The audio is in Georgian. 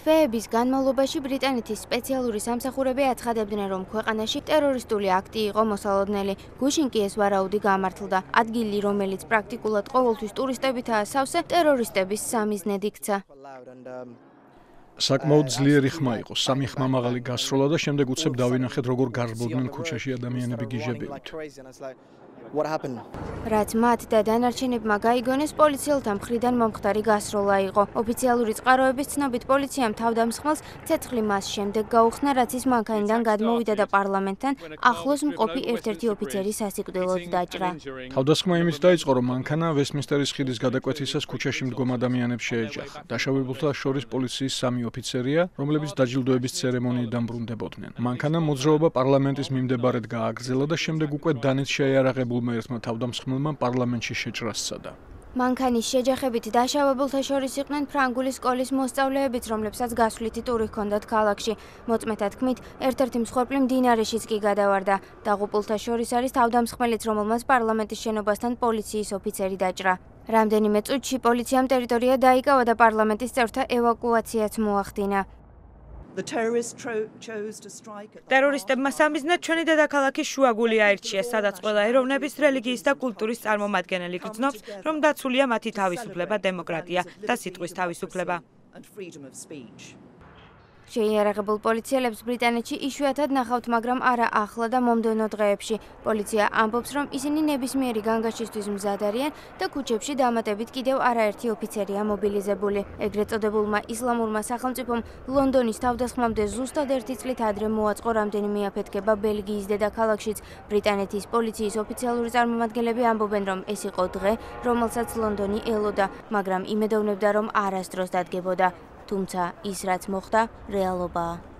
თვეების განმავლობაში ბრიტანეთის სპეციალური სამსახურები აცხადებდნენ, რომ ქვეყანაში ტერორისტული აქტი იყო მოსალოდნელი. გუშინ კი ეს ვარაუდი გამართლდა. ადგილი, რომელიც პრაქტიკულად ყოველთვის ტურისტებითაა სავსე, ტერორისტების სამიზნედ იქცა. საკმაოდ ძლიერი ხმა იყო, სამი ხმა მაღალი გასროლა და შემდეგ უცებ დავინახეთ, როგორ გარბოდნენ ქუჩაში ადამიანები გიჟებილით. რაც მათ და დანარჩენებმა გაიგონეს, პოლიციელთა მხრიდან მომხდარი გასროლა იყო. ოფიციალური წყაროების ცნობით, პოლიციამ თავდამსხმელს ცეცხლი მას შემდეგ გაუხსნა, რაც ის მანქანიდან გადმოვიდა და პარლამენტთან ახლოს მყოფი ერთ-ერთი ოფიცერი სასიკვდილოდ დაჭრა. თავდასხმა იმით დაიწყო, რომ მანქანა ვესტმინსტერის ხიდის გადაკვეთისას ქუჩაში მდგომ ადამიანებს შეეჯახა. დაშავებულთა შორის პოლიციის 3 ოფიცერია, რომლებიც დაჯილდოების ცერემონიიდან ბრუნდებოდნენ. მანქანა მოძრაობა პარლამენტის მიმდებარედ გააგრძელა და შემდეგ უკვე დანით შეიარაღებულმა ერთმა თავდამსხმელმა პარლამენტში შეჭრა სცადა. მანქანის შეჯახებით დაშავებულთა შორის იყვნენ ფრანგული სკოლის მოსწავლეებიც, რომლებსაც გასვლითი ტური ჰქონდათ ქალაქში. მოწმეთა თქმით, ერთ-ერთი მსხვერპლი მდინარეშიც კი გადავარდა. დაღუპულთა შორის არის თავდამსხმელიც, რომელმაც პარლამენტის შენობასთან პოლიციის ოფიცერი დაჭრა. რამდენიმე წუთში პოლიციამ ტერიტორია დაიკავა და პარლამენტის წევრთა ევაკუაციაც მოახდინა. ტერორისტებმა სამიზნედ ჩვენი დედაქალაქის შუაგული აირჩია, სადაც ყველა ეროვნების, რელიგიის და კულტურის წარმომადგენელი გრძნობს, რომ დაცულია მათი თავისუფლება, დემოკრატია და სიტყვის თავისუფლება. შეიარაღებულ პოლიციელებს ბრიტანეთში იშვიათად ნახავთ, მაგრამ არა ახლა და მომდევნო დღეებში. პოლიცია ამბობს, რომ ისინი ნებისმიერი განგაშისთვის მზად არიან და ქუჩებში დამატებით კიდევ არაერთი ოფიცერია მობილიზებული. ეგრეთ წოდებულმა ისლამურმა სახელმწიფომ ლონდონის თავდასხმამდე ზუსტად 1 წლით ადრე მოაწყო რამდენიმე აფეთქება ბელგიის დედაქალაქშიც. ბრიტანეთის პოლიციის ოფიციალური წარმომადგენლები ამბობენ, რომ ეს იყო დღე, რომელსაც ლონდონი ელოდა, მაგრამ იმედოვნებდა, რომ არასდროს დადგებოდა. თუმცა ის რაც მოხდა, რეალობაა.